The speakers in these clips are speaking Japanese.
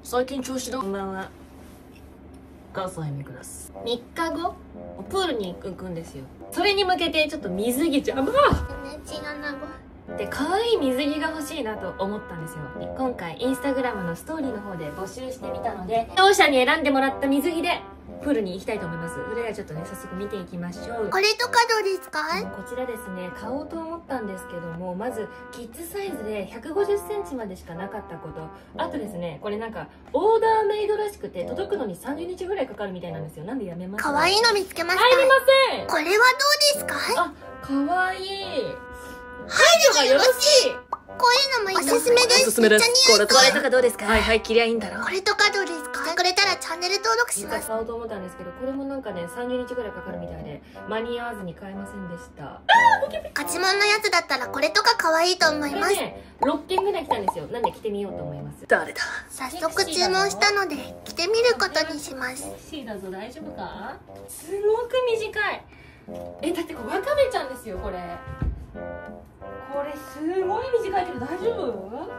最近調子どう？こんばんは。笠井美久です。3日後プールに行くんですよ。それに向けてちょっと水着邪魔で、可愛い水着が欲しいなと思ったんですよ。今回インスタグラムのストーリーの方で募集してみたので、視聴者に選んでもらった水着でプールに行きたいと思います。それではちょっとね、早速見ていきましょう。 これとかどうですか？ こちらですね、買おうと思ったんですけども、まずキッズサイズで150センチまでしかなかったこと、あとですね、これなんかオーダーメイドらしくて届くのに30日ぐらいかかるみたいなんですよ。なんでやめますか？ 可愛いの見つけました。 入りません。 これはどうですか？ あ、可愛い。 入るがよろしい。 い。 こういうのもおすすめです。 おすすめです。 めっちゃ似合う。 これとかどうですか？はいはい、切りゃいいんだろ。 これとかどうですか？くれたらチャンネル登録します。 買おうと思ったんですけど、これもなんかね、30日ぐらいかかるみたいで、間に合わずに買えませんでした。 勝ち物のやつだったらこれとか可愛いと思います。 これね、6件ぐらい来たんですよ。なんで着てみようと思います。誰だ？ 早速注文したので着てみることにします。 セクシーだぞ、大丈夫か？すごく短い。だってこれワカメちゃんですよ、これ。これすごい短いけど大丈夫？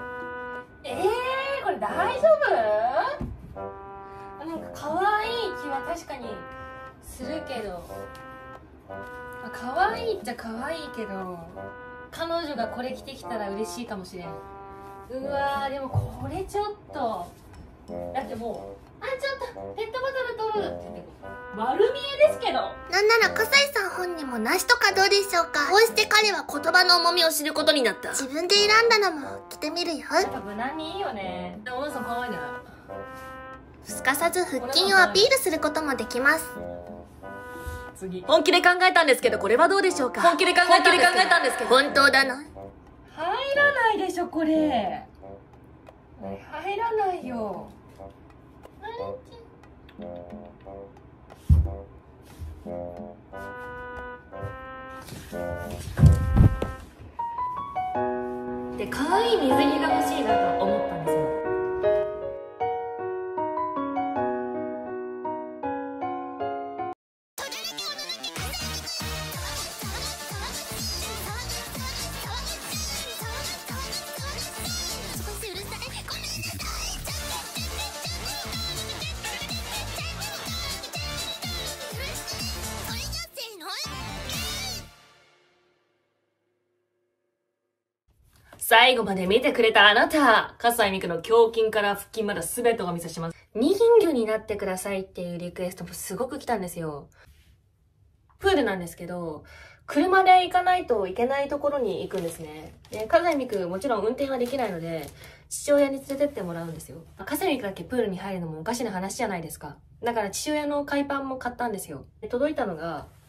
これ大丈夫？なんか可愛い気は確かにするけど、可愛いっちゃ可愛いけど、彼女がこれ着てきたら嬉しいかもしれん。うわー、でもこれちょっとだってもう、ちょっとペットボトル取るって丸見えですけど。 なんなら笠井さん本人もなしとかどうでしょうか？こうして彼は言葉の重みを知ることになった。自分で選んだのも着てみるよ。 やっぱ無難にいいよね。お姉さん可愛いね。 すかさず腹筋をアピールすることもできます。 次、本気で考えたんですけど、これはどうでしょうか？本気で考えたんですけど、 本当だな。 入らないでしょこれ。入らないよ。で、可愛い水着が欲しいなと思ったんですよ。最後まで見てくれたあなた、笠井美久の胸筋から腹筋まで全てをお見せします。人魚になってくださいっていうリクエストもすごく来たんですよ。プールなんですけど、車で行かないといけないところに行くんですね。で、笠井美久もちろん運転はできないので、父親に連れてってもらうんですよ。笠井美久だけプールに入るのもおかしな話じゃないですか。だから父親の海パンも買ったんですよ。で、届いたのが、